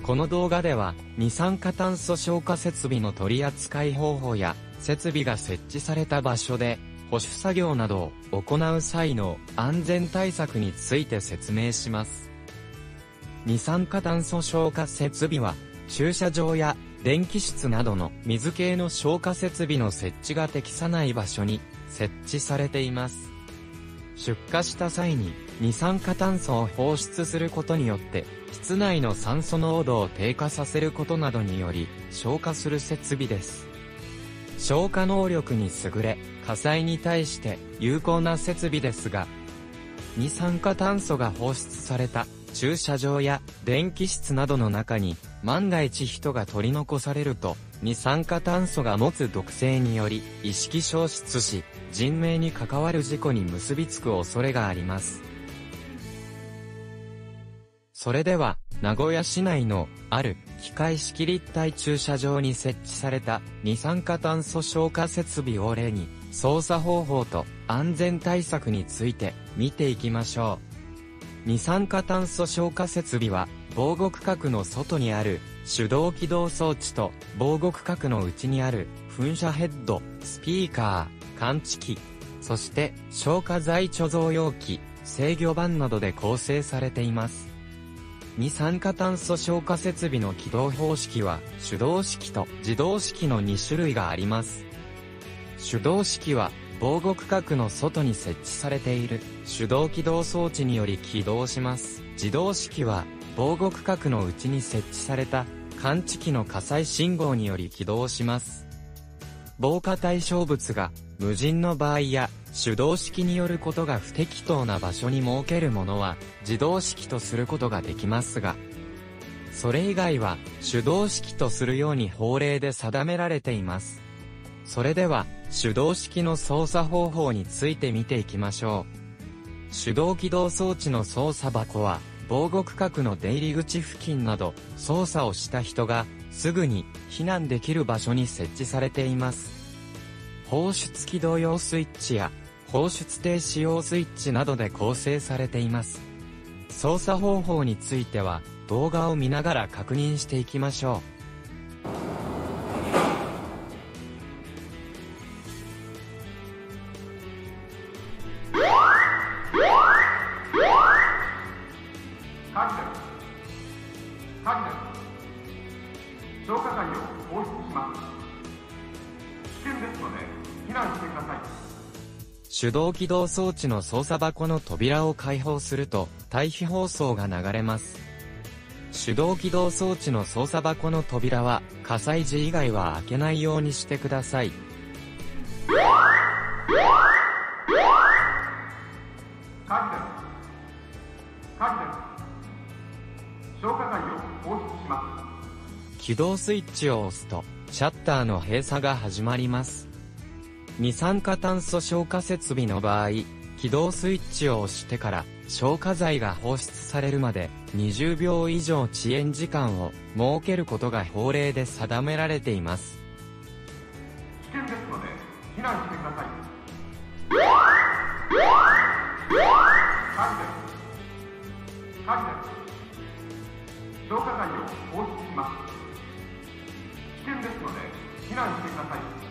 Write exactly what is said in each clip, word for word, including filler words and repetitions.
この動画では、二酸化炭素消火設備の取り扱い方法や、設備が設置された場所で、保守作業などを行う際の安全対策について説明します。二酸化炭素消火設備は、駐車場や電気室などの水系の消火設備の設置が適さない場所に設置されています。出火した際に二酸化炭素を放出することによって、室内の酸素濃度を低下させることなどにより消火する設備です。消火能力に優れ、火災に対して有効な設備ですが、二酸化炭素が放出された駐車場や電気室などの中に万が一人が取り残されると、二酸化炭素が持つ毒性により意識消失し、人命に関わる事故に結びつく恐れがあります。それでは、名古屋市内のある機械式立体駐車場に設置された二酸化炭素消火設備を例に、操作方法と安全対策について見ていきましょう。二酸化炭素消火設備は、防護区画の外にある手動起動装置と防護区画の内にある噴射ヘッド、スピーカー、感知器、そして消火剤貯蔵容器、制御盤などで構成されています。二酸化炭素消火設備の起動方式は手動式と自動式のに種類があります。手動式は防護区画の外に設置されている手動起動装置により起動します。自動式は防護区画の内に設置された感知器の火災信号により起動します。防火対象物が無人の場合や手動式によることが不適当な場所に設けるものは自動式とすることができますが、それ以外は手動式とするように法令で定められています。それでは手動式の操作方法について見ていきましょう。手動起動装置の操作箱は防護区画の出入り口付近など操作をした人がすぐに避難できる場所に設置されています。放出起動用スイッチや放出停止用スイッチなどで構成されています。操作方法については動画を見ながら確認していきましょう。 火事です。火事です。消火剤を放出します。危険ですので避難してください。 手動起動装置の操作箱の扉を開放すると退避放送が流れます。手動起動装置の操作箱の扉は火災時以外は開けないようにしてください。 火事です。火事です。消火剤を放出します。 起動スイッチを押すとシャッターの閉鎖が始まります。二酸化炭素消火設備の場合、起動スイッチを押してから消火剤が放出されるまでにじゅうびょう以上遅延時間を設けることが法令で定められています。 危険ですので避難してください。火事です。火事です。消火剤を放出します。危険ですので避難してください。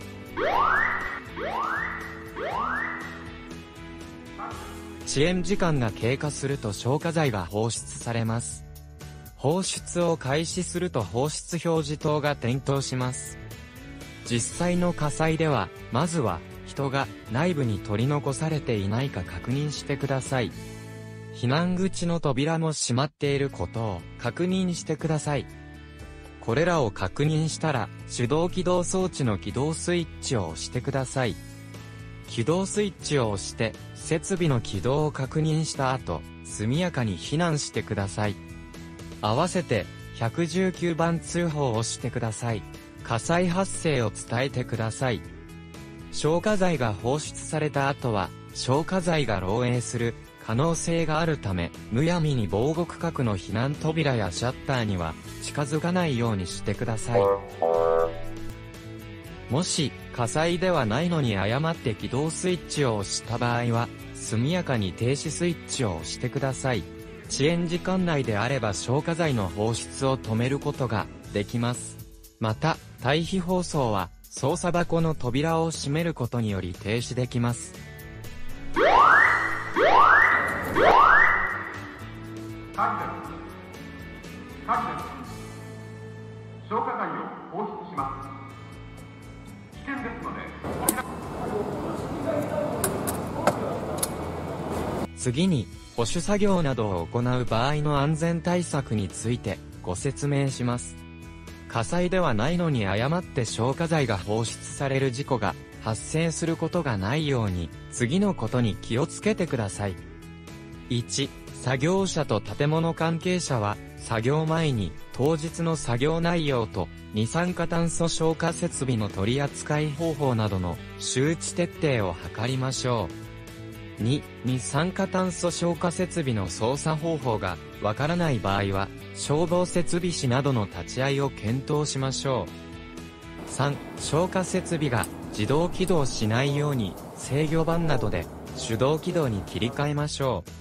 遅延時間が経過すると消火剤が放出されます。放出を開始すると放出表示灯が点灯します。実際の火災では、まずは人が内部に取り残されていないか確認してください。避難口の扉も閉まっていることを確認してください。これらを確認したら、手動起動装置の起動スイッチを押してください。起動スイッチを押して、設備の起動を確認した後、速やかに避難してください。合わせて、いちいちきゅうばん通報をしてください。火災発生を伝えてください。消火剤が放出された後は、消火剤が漏洩する可能性があるため、むやみに防護区画の避難扉やシャッターには近づかないようにしてください。もし、火災ではないのに誤って起動スイッチを押した場合は、速やかに停止スイッチを押してください。 遅延時間内であれば消火剤の放出を止めることができます。また、退避放送は操作箱の扉を閉めることにより停止できます。 火事です。火事です。消火剤を放出します。危険ですので。 次に、保守作業などを行う場合の安全対策についてご説明します。火災ではないのに誤って消火剤が放出される事故が発生することがないように、次のことに気をつけてください。いち、作業者と建物関係者は、作業前に当日の作業内容と二酸化炭素消火設備の取り扱い方法などの周知徹底を図りましょう。に、二酸化炭素消火設備の操作方法がわからない場合は、消防設備士などの立ち会いを検討しましょう。さん、消火設備が自動起動しないように制御盤などで手動起動に切り替えましょう。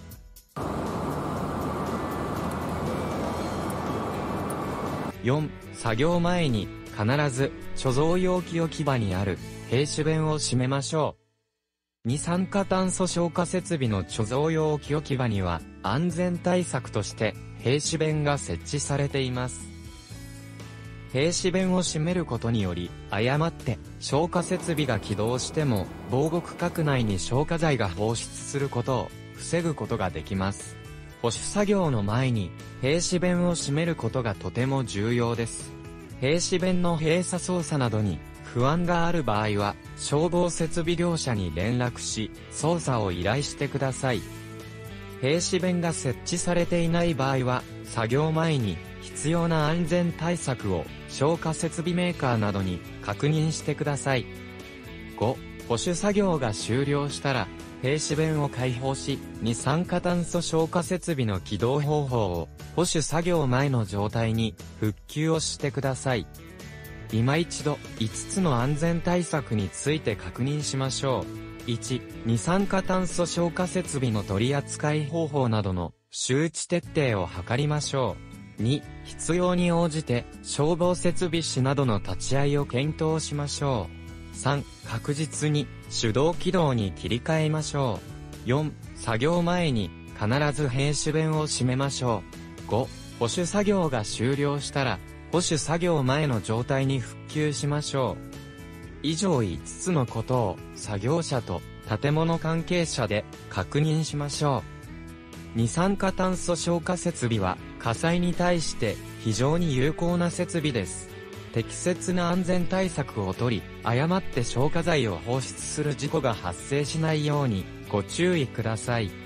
よん、作業前に必ず貯蔵容器置き場にある閉止弁を閉めましょう。二酸化炭素消火設備の貯蔵容器置き場には安全対策として閉止弁が設置されています。閉止弁を閉めることにより、誤って消火設備が起動しても防護区画内に消火剤が放出することを防ぐことができます。保守作業の前に閉止弁を閉めることがとても重要です。閉止弁の閉鎖操作などに不安がある場合は消防設備業者に連絡し操作を依頼してください。閉止弁が設置されていない場合は作業前に必要な安全対策を消火設備メーカーなどに確認してください。ご、保守作業が終了したら閉止弁を開放し、二酸化炭素消火設備の起動方法を保守作業前の状態に復旧をしてください。今一度いつつの安全対策について確認しましょう。いち、二酸化炭素消火設備の取り扱い方法などの周知徹底を図りましょう。に、必要に応じて消防設備士などの立ち会いを検討しましょう。さん、確実に手動起動に切り替えましょう。よん、作業前に必ず閉止弁を閉めましょう。ご、保守作業が終了したら保守作業前の状態に復旧しましょう。以上いつつのことを作業者と建物関係者で確認しましょう。二酸化炭素消火設備は火災に対して非常に有効な設備です。適切な安全対策を取り、誤って消火剤を放出する事故が発生しないようにご注意ください。